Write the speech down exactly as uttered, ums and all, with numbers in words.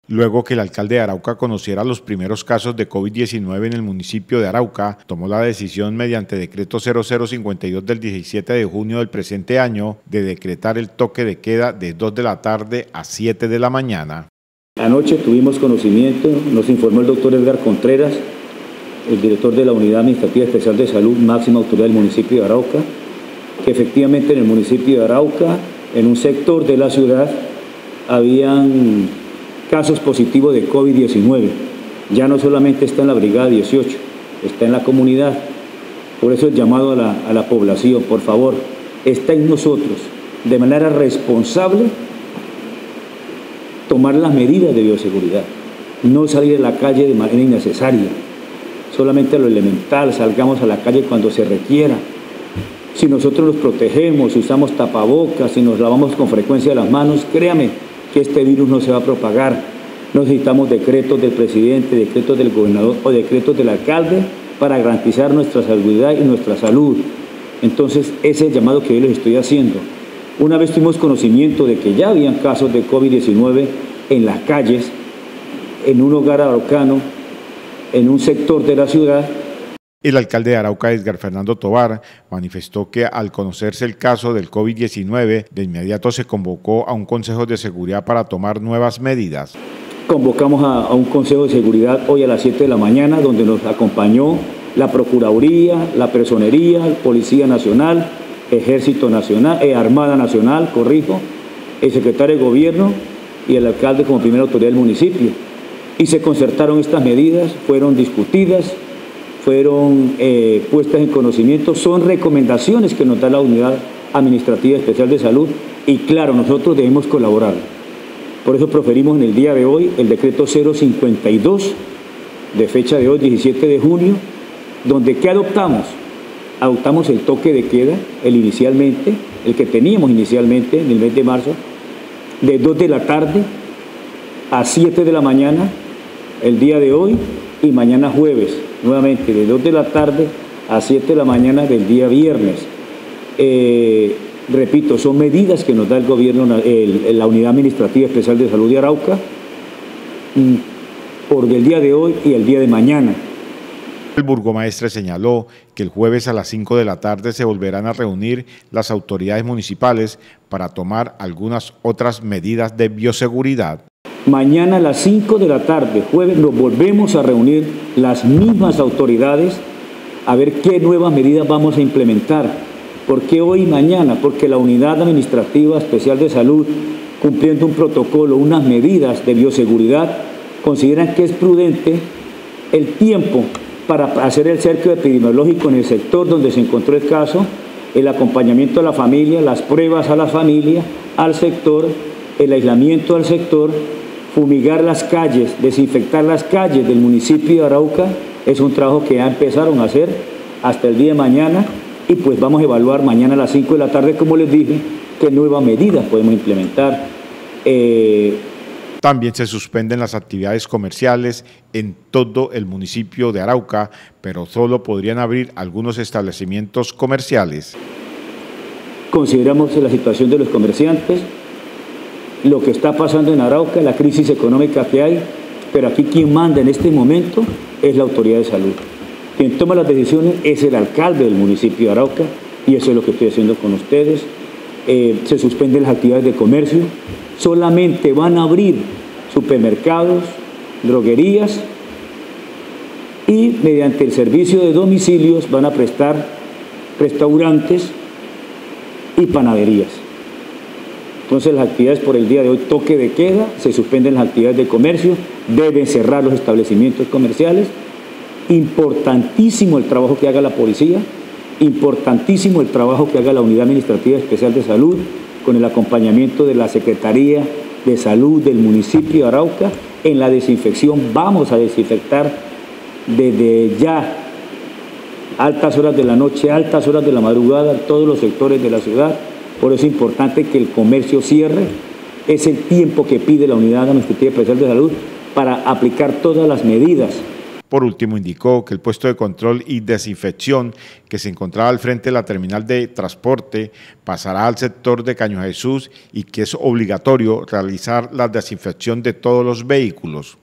Luego que el alcalde de Arauca conociera los primeros casos de COVID diecinueve en el municipio de Arauca, tomó la decisión mediante decreto cero cero cincuenta y dos del diecisiete de junio del presente año de decretar el toque de queda de dos de la tarde a siete de la mañana. Anoche tuvimos conocimiento, nos informó el doctor Edgar Contreras, el director de la Unidad Administrativa Especial de Salud, máxima autoridad del municipio de Arauca, que efectivamente en el municipio de Arauca, en un sector de la ciudad, habían casos positivos de COVID diecinueve. Ya no solamente está en la brigada dieciocho, está en la comunidad. Por eso el llamado a la, a la población, por favor, está en nosotros, de manera responsable, tomar las medidas de bioseguridad. No salir a la calle de manera innecesaria, solamente lo elemental, salgamos a la calle cuando se requiera. Si nosotros nos protegemos, si usamos tapabocas, si nos lavamos con frecuencia las manos, créame que este virus no se va a propagar. No necesitamos decretos del presidente, decretos del gobernador o decretos del alcalde para garantizar nuestra seguridad y nuestra salud. Entonces, ese es el llamado que yo les estoy haciendo. Una vez tuvimos conocimiento de que ya habían casos de COVID diecinueve en las calles, en un hogar araucano, en un sector de la ciudad. El alcalde de Arauca, Edgar Fernando Tovar, manifestó que al conocerse el caso del COVID diecinueve, de inmediato se convocó a un consejo de seguridad para tomar nuevas medidas. Convocamos a, a un consejo de seguridad hoy a las siete de la mañana, donde nos acompañó la Procuraduría, la Personería, Policía Nacional, Ejército Nacional, eh, Armada Nacional, corrijo, el secretario de Gobierno y el alcalde como primera autoridad del municipio. Y se concertaron estas medidas, fueron discutidas, fueron eh, puestas en conocimiento, son recomendaciones que nos da la Unidad Administrativa Especial de Salud y claro, nosotros debemos colaborar. Por eso proferimos en el día de hoy el decreto cero cincuenta y dos de fecha de hoy, diecisiete de junio, donde ¿qué adoptamos? Adoptamos el toque de queda, el inicialmente, el que teníamos inicialmente en el mes de marzo, de dos de la tarde a siete de la mañana, el día de hoy y mañana jueves. Nuevamente de dos de la tarde a siete de la mañana del día viernes. Eh, repito, son medidas que nos da el gobierno, el, la Unidad Administrativa Especial de Salud de Arauca, por el día de hoy y el día de mañana. El burgomaestre señaló que el jueves a las cinco de la tarde se volverán a reunir las autoridades municipales para tomar algunas otras medidas de bioseguridad. Mañana a las cinco de la tarde, jueves, nos volvemos a reunir las mismas autoridades a ver qué nuevas medidas vamos a implementar. ¿Por qué hoy y mañana? Porque la Unidad Administrativa Especial de Salud, cumpliendo un protocolo, unas medidas de bioseguridad, consideran que es prudente el tiempo para hacer el cerco epidemiológico en el sector donde se encontró el caso, el acompañamiento a la familia, las pruebas a la familia, al sector, el aislamiento al sector, fumigar las calles, desinfectar las calles del municipio de Arauca, es un trabajo que ya empezaron a hacer hasta el día de mañana y pues vamos a evaluar mañana a las cinco de la tarde, como les dije, qué nuevas medidas podemos implementar. Eh, También se suspenden las actividades comerciales en todo el municipio de Arauca, pero solo podrían abrir algunos establecimientos comerciales. Consideramos la situación de los comerciantes, lo que está pasando en Arauca, la crisis económica que hay, pero aquí quien manda en este momento es la autoridad de salud. Quien toma las decisiones es el alcalde del municipio de Arauca y eso es lo que estoy haciendo con ustedes. Eh, se suspenden las actividades de comercio, solamente van a abrir supermercados, droguerías y mediante el servicio de domicilios van a prestar restaurantes y panaderías. Entonces las actividades por el día de hoy, toque de queda, se suspenden las actividades de comercio, deben cerrar los establecimientos comerciales. Importantísimo el trabajo que haga la policía, importantísimo el trabajo que haga la Unidad Administrativa Especial de Salud, con el acompañamiento de la Secretaría de Salud del municipio de Arauca. En la desinfección vamos a desinfectar desde ya, altas horas de la noche, altas horas de la madrugada, todos los sectores de la ciudad. Por eso es importante que el comercio cierre. Es el tiempo que pide la Unidad Administrativa Especial de Salud para aplicar todas las medidas Por último, indicó que el puesto de control y desinfección que se encontraba al frente de la terminal de transporte pasará al sector de Caño Jesús y que es obligatorio realizar la desinfección de todos los vehículos.